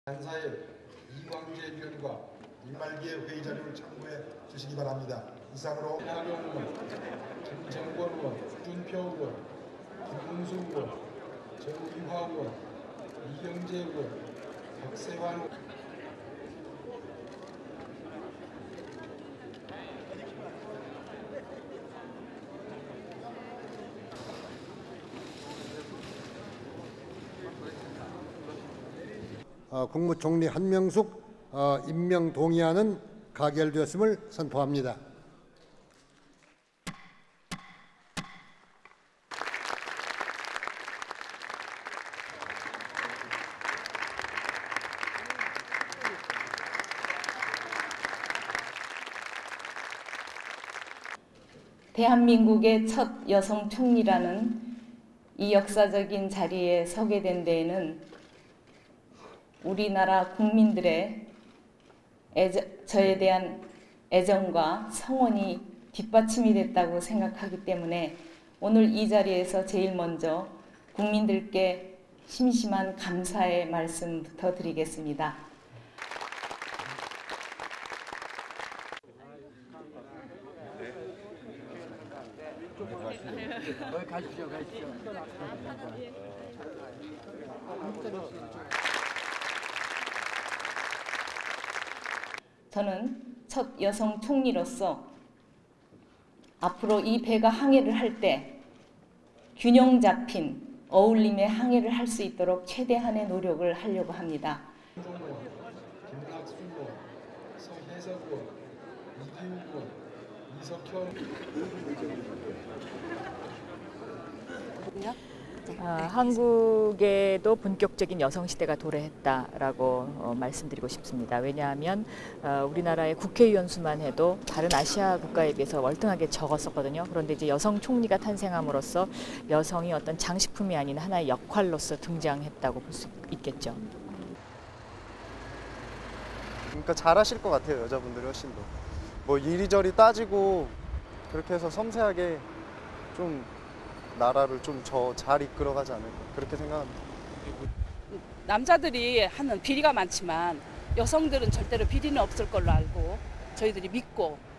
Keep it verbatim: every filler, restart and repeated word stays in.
간사의 이광재 위원과 일말기의 회의 자료를 참고해 주시기 바랍니다. 이상으로 나경 의원, 김정권 의원, 준표 의원, 김문수 의원, 정의화 의원, 이경재 의원, 박세환 의원, 어, 국무총리 한명숙 어, 임명 동의안은 가결되었음을 선포합니다. 대한민국의 첫 여성 총리라는 이 역사적인 자리에 서게 된 데에는 우리나라 국민들의 애정, 저에 대한 애정과 성원이 뒷받침이 됐다고 생각하기 때문에 오늘 이 자리에서 제일 먼저 국민들께 심심한 감사의 말씀부터 드리겠습니다. 가시죠, 가시죠. 저는 첫 여성 총리로서 앞으로 이 배가 항해를 할 때 균형 잡힌 어울림의 항해를 할 수 있도록 최대한의 노력을 하려고 합니다. 김학순 의원, 서혜석 의원, 이기우 의원, 이석현 아, 한국에도 본격적인 여성 시대가 도래했다라고 어, 말씀드리고 싶습니다. 왜냐하면 어, 우리나라의 국회의원 수만 해도 다른 아시아 국가에 비해서 월등하게 적었었거든요. 그런데 이제 여성 총리가 탄생함으로써 여성이 어떤 장식품이 아닌 하나의 역할로서 등장했다고 볼 수 있겠죠. 그러니까 잘하실 것 같아요. 여자분들이 훨씬 더. 뭐 이리저리 따지고 그렇게 해서 섬세하게 좀 나라를 좀 저 잘 이끌어가지 않을까 그렇게 생각합니다. 남자들이 하는 비리가 많지만 여성들은 절대로 비리는 없을 걸로 알고 저희들이 믿고